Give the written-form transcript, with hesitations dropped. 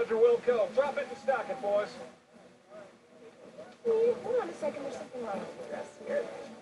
Roger, Wilco. Drop it and stock it, boys. Hold on a second. There's something wrong with the dress here.